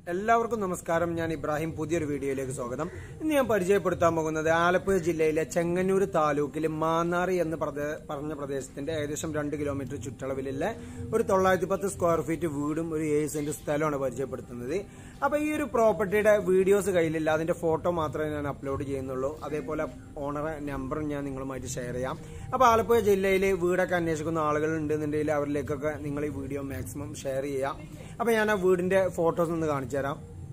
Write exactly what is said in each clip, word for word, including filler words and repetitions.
എല്ലാവർക്കും നമസ്കാരം. ഞാൻ ഇബ്രാഹിം. പുതിയൊരു വീഡിയോയിലേക്ക് സ്വാഗതം. ഇന്ന് ഞാൻ പരിചയപ്പെടുത്താൻ പോകുന്നത് ആലപ്പുഴ ജില്ലയിലെ ചെങ്ങന്നൂർ താലൂക്കിലെ മാന്നാർ എന്ന് പറഞ്ഞ പ്രദേശത്തിന്റെ ഏകദേശം രണ്ട് കിലോമീറ്റർ ചുറ്റളവിലുള്ള ഒരു തൊള്ളായിരത്തി പത്ത് സ്ക്വയർ ഫീറ്റ് വീടും ഒരു ഏഴ് സെന്റ് സ്ഥലമാണ് പരിചയപ്പെടുത്തുന്നത്. അപ്പൊ ഈ ഒരു പ്രോപ്പർട്ടിയുടെ വീഡിയോസ് കയ്യിലില്ല, അതിന്റെ ഫോട്ടോ മാത്രമേ ഞാൻ അപ്ലോഡ് ചെയ്യുന്നുള്ളൂ. അതേപോലെ ഓണറെ നമ്പറും ഞാൻ നിങ്ങളുമായിട്ട് ഷെയർ ചെയ്യാം. അപ്പൊ ആലപ്പുഴ ജില്ലയിൽ വീടൊക്കെ അന്വേഷിക്കുന്ന ആളുകൾ ഉണ്ടെന്നുണ്ടെങ്കിൽ അവരിലേക്കൊക്കെ നിങ്ങൾ ഈ വീഡിയോ മാക്സിമം ഷെയർ ചെയ്യാം. അപ്പൊ ഞാൻ ആ വീടിന്റെ ഫോട്ടോസ് ഒന്ന് കാണിച്ചു തരാം.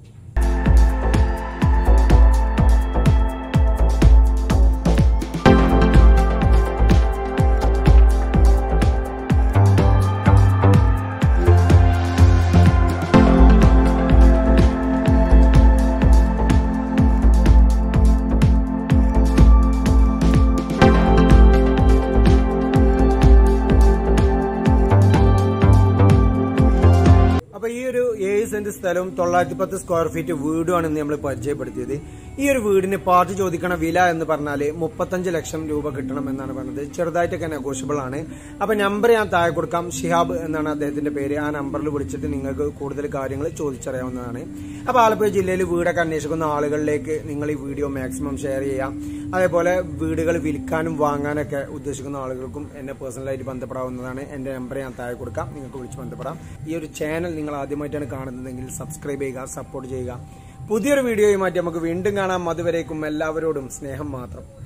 അപ്പൊ ഈ ഒരു ഏഴ് സെന്റ് സ്ഥലവും തൊള്ളായിരത്തി പത്ത് സ്ക്വയർ ഫീറ്റ് വീടുമാണ് ഇന്ന് നമ്മൾ പരിചയപ്പെടുത്തിയത്. ഈ ഒരു വീടിന് പാർട്ടി ചോദിക്കണ വില എന്ന് പറഞ്ഞാല് മുപ്പത്തഞ്ച് ലക്ഷം രൂപ കിട്ടണം എന്നാണ് പറഞ്ഞത്. ചെറുതായിട്ടൊക്കെ നെഗോഷ്യബിൾ ആണ്. അപ്പൊ നമ്പർ ഞാൻ താഴെ കൊടുക്കാം. ഷിഹാബ് എന്നാണ് അദ്ദേഹത്തിന്റെ പേര്. ആ നമ്പറിൽ വിളിച്ചിട്ട് നിങ്ങൾക്ക് കൂടുതൽ കാര്യങ്ങൾ ചോദിച്ചറിയാവുന്നതാണ്. അപ്പൊ ആലപ്പുഴ ജില്ലയിൽ വീടൊക്കെ അന്വേഷിക്കുന്ന ആളുകളിലേക്ക് നിങ്ങൾ ഈ വീഡിയോ മാക്സിമം ഷെയർ ചെയ്യാം. അതേപോലെ വീടുകൾ വിൽക്കാനും വാങ്ങാനൊക്കെ ഉദ്ദേശിക്കുന്ന ആളുകൾക്കും എന്നെ പേഴ്സണലായിട്ട് ബന്ധപ്പെടാവുന്നതാണ്. എന്റെ നമ്പർ ഞാൻ താഴെ കൊടുക്കാം, നിങ്ങൾക്ക് വിളിച്ച് ബന്ധപ്പെടാം. ഈ ഒരു ചാനൽ നിങ്ങൾ ആദ്യമായിട്ടാണ് കാണുന്നതെങ്കിൽ സബ്സ്ക്രൈബ് ചെയ്യുക, സപ്പോർട്ട് ചെയ്യുക. പുതിയൊരു വീഡിയോയുമായിട്ട് നമുക്ക് വീണ്ടും കാണാം. അതുവരേക്കും എല്ലാവരോടും സ്നേഹം മാത്രം.